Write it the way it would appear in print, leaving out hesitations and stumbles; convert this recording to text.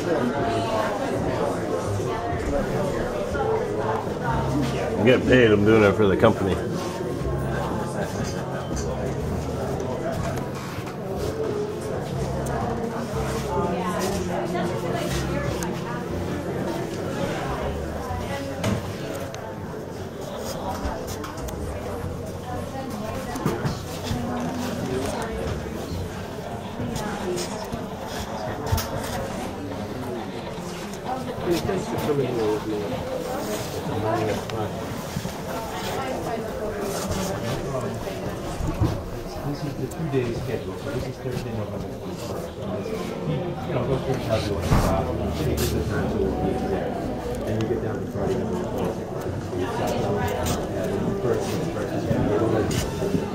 I'm getting paid. I'm doing it for the company. This is the 2-day schedule, so this is Thursday, November 21st. You know, go through how you want to stop, changes the time so it will be exact. And you get down to Friday, November 26th. So you stop down, and the first is going to be